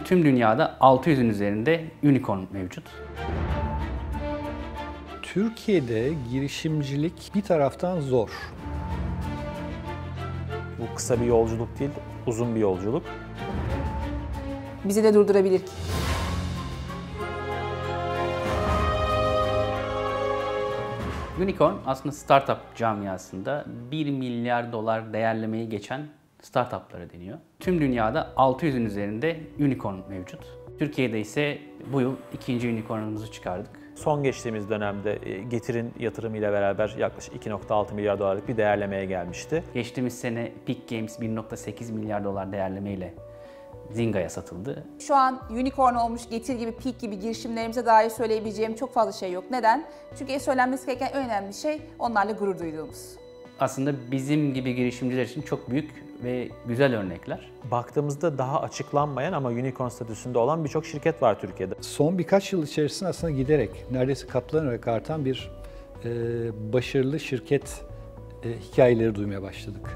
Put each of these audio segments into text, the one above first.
tüm dünyada 600'ün üzerinde unicorn mevcut. Türkiye'de girişimcilik bir taraftan zor. Bu kısa bir yolculuk değil, uzun bir yolculuk. Bizi de durdurabilir ki. Unicorn aslında startup camiasında 1 milyar dolar değerlemeyi geçen startuplara deniyor. Tüm dünyada 600'ün üzerinde unicorn mevcut. Türkiye'de ise bu yıl ikinci unicornumuzu çıkardık. Son geçtiğimiz dönemde Getir'in yatırımıyla beraber yaklaşık 2,6 milyar dolarlık bir değerlemeye gelmişti. Geçtiğimiz sene Peak Games 1,8 milyar dolar değerlemeyle Zynga'ya satıldı. Şu an unicorn olmuş, Getir gibi, Peak gibi girişimlerimize dair söyleyebileceğim çok fazla şey yok. Neden? Çünkü söylenmesi gereken en önemli şey onlarla gurur duyduğumuz. Aslında bizim gibi girişimciler için çok büyük ve güzel örnekler. Baktığımızda daha açıklanmayan ama unicorn statüsünde olan birçok şirket var Türkiye'de. Son birkaç yıl içerisinde aslında giderek, neredeyse katlanarak artan bir başarılı şirket hikayeleri duymaya başladık.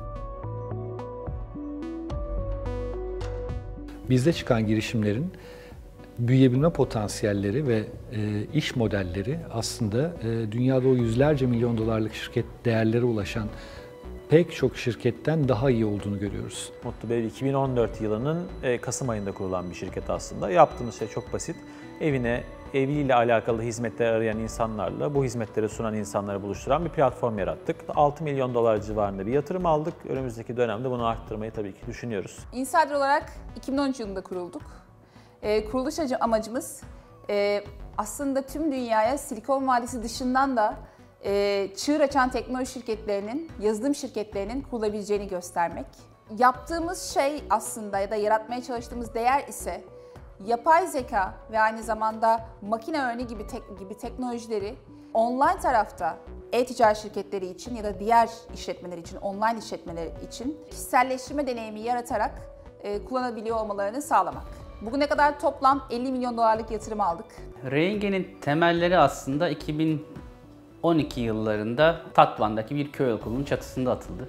Bizde çıkan girişimlerin büyüyebilme potansiyelleri ve iş modelleri aslında dünyada o yüzlerce milyon dolarlık şirket değerlere ulaşan pek çok şirketten daha iyi olduğunu görüyoruz. Mutlu Bey 2014 yılının Kasım ayında kurulan bir şirket aslında. Yaptığımız şey çok basit. Eviyle alakalı hizmetler arayan insanlarla bu hizmetleri sunan insanları buluşturan bir platform yarattık. 6 milyon dolar civarında bir yatırım aldık. Önümüzdeki dönemde bunu arttırmayı tabii ki düşünüyoruz. Insider olarak 2013 yılında kurulduk. Kuruluş amacımız aslında tüm dünyaya Silikon Vadisi dışından da çığır açan teknoloji şirketlerinin, yazılım şirketlerinin kurulabileceğini göstermek. Yaptığımız şey aslında ya da yaratmaya çalıştığımız değer ise yapay zeka ve aynı zamanda makine öğrenimi gibi teknolojileri online tarafta e-ticaret şirketleri için ya da diğer işletmeler için, online işletmeler için kişiselleştirme deneyimi yaratarak kullanabiliyor olmalarını sağlamak. Bugüne kadar toplam 50 milyon dolarlık yatırım aldık. Renge'nin temelleri aslında 2012 yıllarında Tatvan'daki bir köy okulunun çatısında atıldı.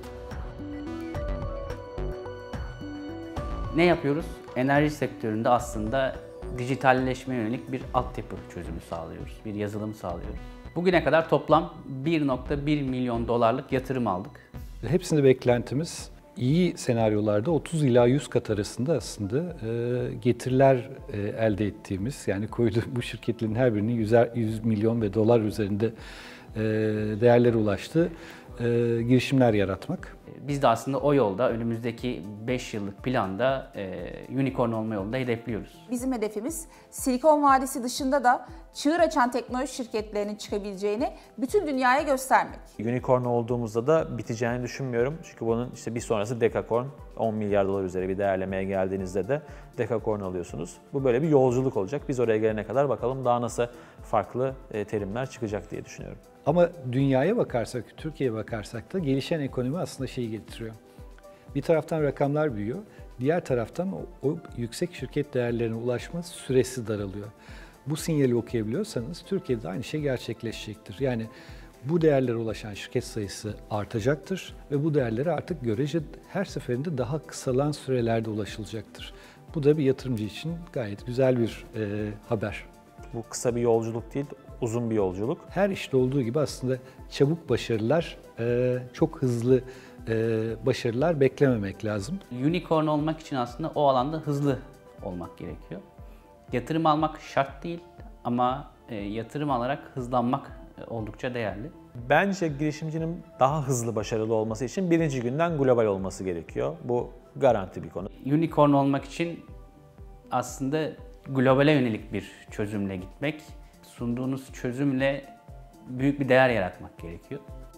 Ne yapıyoruz? Enerji sektöründe aslında dijitalleşmeye yönelik bir altyapı çözümü sağlıyoruz, bir yazılım sağlıyoruz. Bugüne kadar toplam 1,1 milyon dolarlık yatırım aldık. Hepsinde beklentimiz iyi senaryolarda 30 ila 100 kat arasında aslında getiriler elde ettiğimiz, yani bu şirketlerin her birinin 100 milyon ve dolar üzerinde değerlere ulaştığı girişimler yaratmak. Biz de aslında o yolda önümüzdeki 5 yıllık planda unicorn olma yolunda hedefliyoruz. Bizim hedefimiz Silikon Vadisi dışında da çığır açan teknoloji şirketlerinin çıkabileceğini bütün dünyaya göstermek. Unicorn olduğumuzda da biteceğini düşünmüyorum. Çünkü bunun bir sonrası Dekakorn, 10 milyar dolar üzeri bir değerlemeye geldiğinizde de Dekakorn alıyorsunuz. Bu böyle bir yolculuk olacak. Biz oraya gelene kadar bakalım daha nasıl farklı terimler çıkacak diye düşünüyorum. Ama dünyaya bakarsak, Türkiye'ye bakarsak da gelişen ekonomi aslında şeyi getiriyor. Bir taraftan rakamlar büyüyor, diğer taraftan o yüksek şirket değerlerine ulaşma süresi daralıyor. Bu sinyali okuyabiliyorsanız Türkiye'de aynı şey gerçekleşecektir. Yani bu değerlere ulaşan şirket sayısı artacaktır ve bu değerlere artık görece her seferinde daha kısalan sürelerde ulaşılacaktır. Bu da bir yatırımcı için gayet güzel bir haber. Bu kısa bir yolculuk değil, uzun bir yolculuk. Her işte olduğu gibi aslında çabuk başarılar, çok hızlı başarılar beklememek lazım. Unicorn olmak için aslında o alanda hızlı olmak gerekiyor. Yatırım almak şart değil ama yatırım alarak hızlanmak oldukça değerli. Bence girişimcinin daha hızlı başarılı olması için birinci günden global olması gerekiyor. Bu garanti bir konu. Unicorn olmak için aslında globale yönelik bir çözümle gitmek, sunduğunuz çözümle büyük bir değer yaratmak gerekiyor.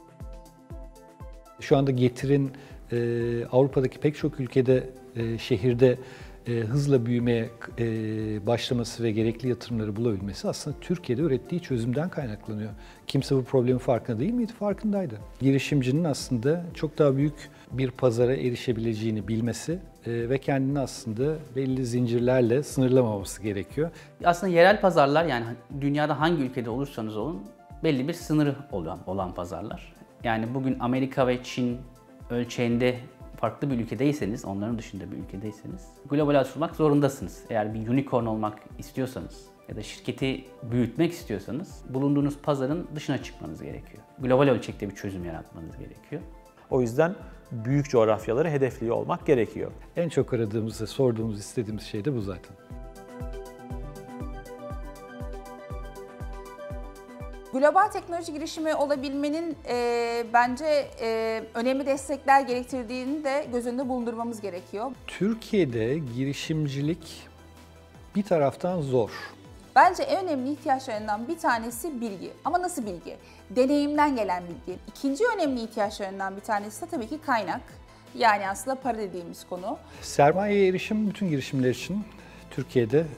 Şu anda Getir'in Avrupa'daki pek çok ülkede, şehirde hızla büyümeye başlaması ve gerekli yatırımları bulabilmesi aslında Türkiye'de ürettiği çözümden kaynaklanıyor. Kimse bu problemin farkında değil miydi? Farkındaydı. Girişimcinin aslında çok daha büyük bir pazara erişebileceğini bilmesi ve kendini aslında belli zincirlerle sınırlamaması gerekiyor. Aslında yerel pazarlar, yani dünyada hangi ülkede olursanız olun belli bir sınırı olan pazarlar. Yani bugün Amerika ve Çin ölçeğinde farklı bir ülkedeyseniz, onların dışında bir ülkedeyseniz global açılmak zorundasınız. Eğer bir unicorn olmak istiyorsanız ya da şirketi büyütmek istiyorsanız bulunduğunuz pazarın dışına çıkmanız gerekiyor. Global ölçekte bir çözüm yaratmanız gerekiyor. O yüzden büyük coğrafyaları hedefliyor olmak gerekiyor. En çok aradığımız ve sorduğumuz, istediğimiz şey de bu zaten. Global teknoloji girişimi olabilmenin bence önemli destekler gerektirdiğini de göz önünde bulundurmamız gerekiyor. Türkiye'de girişimcilik bir taraftan zor. Bence en önemli ihtiyaçlarından bir tanesi bilgi. Ama nasıl bilgi? Deneyimden gelen bilgi. İkinci önemli ihtiyaçlarından bir tanesi de tabii ki kaynak. Yani aslında para dediğimiz konu. Sermayeye erişim bütün girişimler için Türkiye'de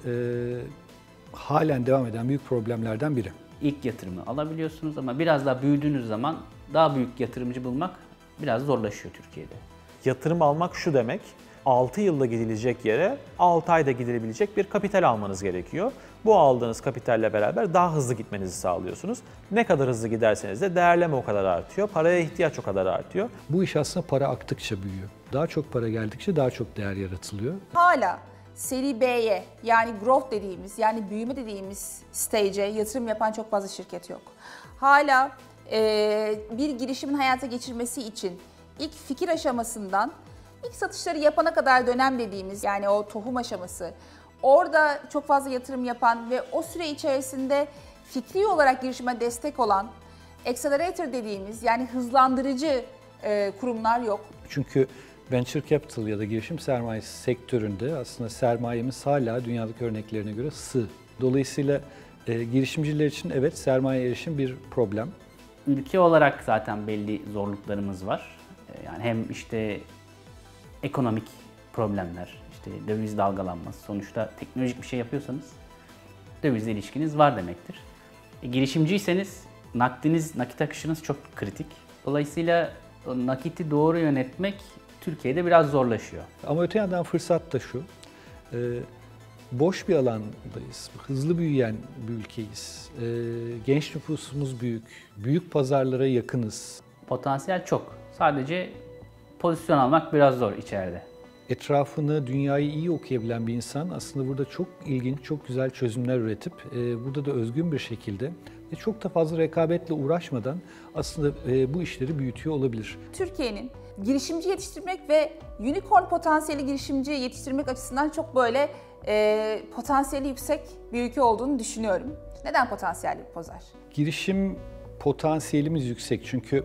halen devam eden büyük problemlerden biri. İlk yatırımı alabiliyorsunuz ama biraz daha büyüdüğünüz zaman daha büyük yatırımcı bulmak biraz zorlaşıyor Türkiye'de. Yatırım almak şu demek, 6 yılda gidilecek yere 6 ayda gidilebilecek bir kapital almanız gerekiyor. Bu aldığınız kapitalle beraber daha hızlı gitmenizi sağlıyorsunuz. Ne kadar hızlı giderseniz de değerleme o kadar artıyor, paraya ihtiyaç o kadar artıyor. Bu iş aslında para aktıkça büyüyor. Daha çok para geldikçe daha çok değer yaratılıyor. Hala seri B'ye yani growth dediğimiz yani büyüme dediğimiz stage'e yatırım yapan çok fazla şirket yok. Hala bir girişimin hayata geçirmesi için ilk fikir aşamasından ilk satışları yapana kadar dönem dediğimiz yani o tohum aşaması orada çok fazla yatırım yapan ve o süre içerisinde fikri olarak girişime destek olan accelerator dediğimiz yani hızlandırıcı kurumlar yok. Çünkü venture capital ya da girişim sermayesi sektöründe aslında sermayemiz hala dünyadaki örneklerine göre sığ. Dolayısıyla girişimciler için evet sermaye erişim bir problem. Ülke olarak zaten belli zorluklarımız var. Yani hem işte ekonomik problemler, işte döviz dalgalanması. Sonuçta teknolojik bir şey yapıyorsanız dövizle ilişkiniz var demektir. Girişimciyseniz nakit akışınız çok kritik. Dolayısıyla o nakiti doğru yönetmek Türkiye'de biraz zorlaşıyor. Ama öte yandan fırsat da şu, boş bir alandayız, hızlı büyüyen bir ülkeyiz, genç nüfusumuz büyük, büyük pazarlara yakınız. Potansiyel çok. Sadece pozisyon almak biraz zor içeride. Etrafını, dünyayı iyi okuyabilen bir insan aslında burada çok ilginç, çok güzel çözümler üretip burada da özgün bir şekilde ve çok da fazla rekabetle uğraşmadan aslında bu işleri büyütüyor olabilir. Türkiye'nin girişimci yetiştirmek ve unicorn potansiyeli girişimci yetiştirmek açısından çok böyle potansiyeli yüksek bir ülke olduğunu düşünüyorum. Neden potansiyelli bir pazar? Girişim potansiyelimiz yüksek çünkü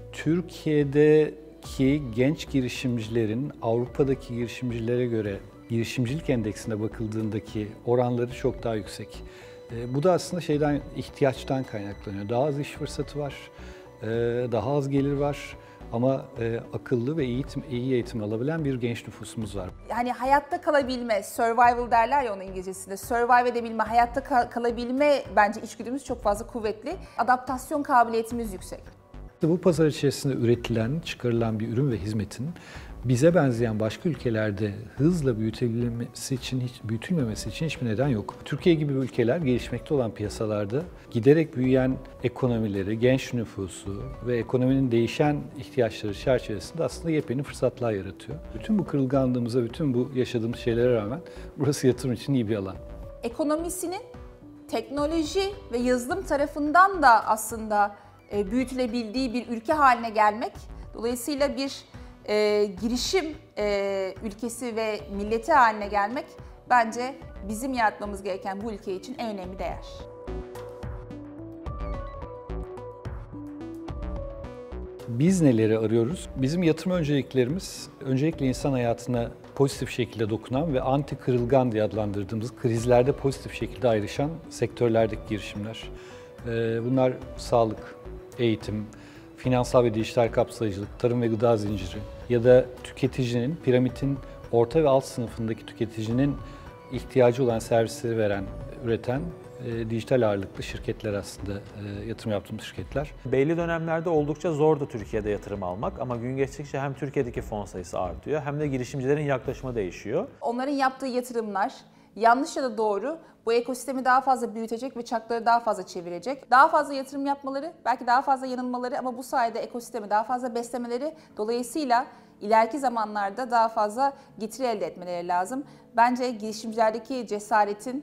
Türkiye'deki genç girişimcilerin Avrupa'daki girişimcilere göre girişimcilik endeksine bakıldığındaki oranları çok daha yüksek. Bu da aslında ihtiyaçtan kaynaklanıyor. Daha az iş fırsatı var, daha az gelir var ama akıllı ve iyi eğitim alabilen bir genç nüfusumuz var. Yani hayatta kalabilme, survival derler ya onun İngilizcesinde, survive edebilme, hayatta kalabilme bence içgüdümüz çok fazla kuvvetli. Adaptasyon kabiliyetimiz yüksek. Bu pazar içerisinde üretilen, çıkarılan bir ürün ve hizmetin bize benzeyen başka ülkelerde hızla büyütülmemesi için hiçbir neden yok. Türkiye gibi ülkeler gelişmekte olan piyasalarda giderek büyüyen ekonomileri, genç nüfusu ve ekonominin değişen ihtiyaçları çerçevesinde aslında yepyeni fırsatlar yaratıyor. Bütün bu kırılganlığımıza, bütün bu yaşadığımız şeylere rağmen burası yatırım için iyi bir alan. Ekonomisinin teknoloji ve yazılım tarafından da aslında büyütülebildiği bir ülke haline gelmek, dolayısıyla bir girişim ülkesi ve milleti haline gelmek bence bizim yaratmamız gereken bu ülke için en önemli değer. Biz neleri arıyoruz? Bizim yatırım önceliklerimiz öncelikle insan hayatına pozitif şekilde dokunan ve anti kırılgan diye adlandırdığımız krizlerde pozitif şekilde ayrışan sektörlerdeki girişimler. Bunlar sağlık, eğitim, finansal ve dijital kapsayıcılık, tarım ve gıda zinciri ya da tüketicinin, piramidin orta ve alt sınıfındaki tüketicinin ihtiyacı olan servisleri üreten dijital ağırlıklı şirketler aslında yatırım yaptığımız şirketler. Belli dönemlerde oldukça zordu Türkiye'de yatırım almak ama gün geçtikçe hem Türkiye'deki fon sayısı artıyor hem de girişimcilerin yaklaşımı değişiyor. Onların yaptığı yatırımlar yanlış ya da doğru bu ekosistemi daha fazla büyütecek ve çarkları daha fazla çevirecek. Daha fazla yatırım yapmaları, belki daha fazla yanılmaları ama bu sayede ekosistemi daha fazla beslemeleri dolayısıyla ileriki zamanlarda daha fazla getiri elde etmeleri lazım. Bence girişimcilerdeki cesaretin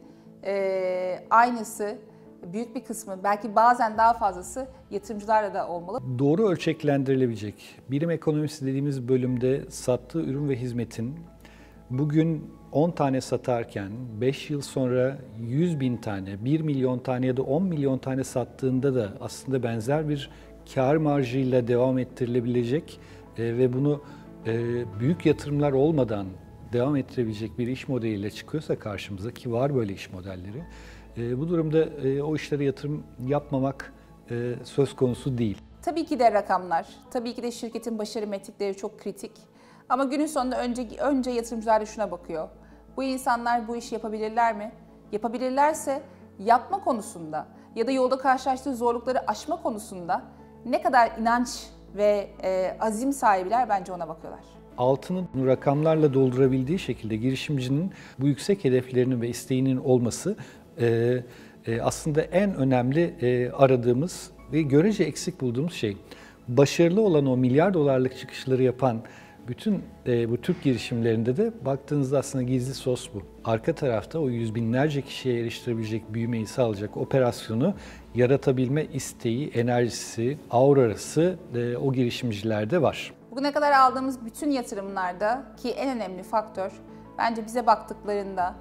aynısı, büyük bir kısmı, belki bazen daha fazlası yatırımcılarla da olmalı. Doğru ölçeklendirilebilecek. Birim ekonomisi dediğimiz bölümde sattığı ürün ve hizmetin bugün 10 tane satarken 5 yıl sonra 100.000 tane, 1 milyon tane ya da 10 milyon tane sattığında da aslında benzer bir kar marjıyla devam ettirilebilecek ve bunu büyük yatırımlar olmadan devam ettirebilecek bir iş modeliyle çıkıyorsa karşımıza, ki var böyle iş modelleri, bu durumda o işlere yatırım yapmamak söz konusu değil. Tabii ki de rakamlar, tabii ki de şirketin başarı metrikleri çok kritik. Ama günün sonunda önce yatırımcılar da şuna bakıyor. Bu insanlar bu işi yapabilirler mi? Yapabilirlerse yapma konusunda ya da yolda karşılaştığı zorlukları aşma konusunda ne kadar inanç ve azim sahibiler, bence ona bakıyorlar. Altını rakamlarla doldurabildiği şekilde girişimcinin bu yüksek hedeflerinin ve isteğinin olması aslında en önemli aradığımız ve görece eksik bulduğumuz şey. Başarılı olan o milyar dolarlık çıkışları yapan bütün bu Türk girişimlerinde de baktığınızda aslında gizli sos bu. Arka tarafta o yüz binlerce kişiye eriştirebilecek büyümeyi sağlayacak operasyonu yaratabilme isteği, enerjisi, aurası o girişimcilerde var. Bugüne kadar aldığımız bütün yatırımlarda ki en önemli faktör bence bize baktıklarında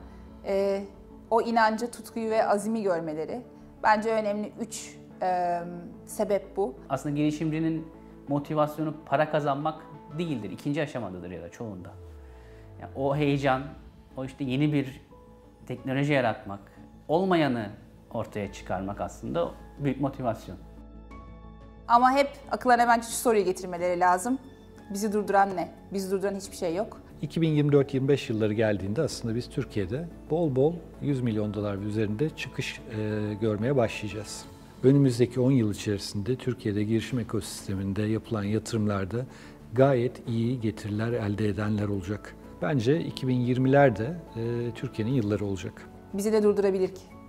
o inancı, tutkuyu ve azimi görmeleri. Bence önemli 3 sebep bu. Aslında girişimcinin motivasyonu para kazanmak değildir. İkinci aşamadadır ya da çoğunda. Yani o heyecan, o işte yeni bir teknoloji yaratmak, olmayanı ortaya çıkarmak aslında büyük motivasyon. Ama hep akıllarına bence şu soruyu getirmeleri lazım. Bizi durduran ne? Bizi durduran hiçbir şey yok. 2024-25 yılları geldiğinde aslında biz Türkiye'de bol bol 100 milyon dolar üzerinde çıkış görmeye başlayacağız. Önümüzdeki 10 yıl içerisinde Türkiye'de girişim ekosisteminde yapılan yatırımlarda gayet iyi getiriler elde edenler olacak. Bence 2020'lerde Türkiye'nin yılları olacak. Bizi de durdurabilir ki.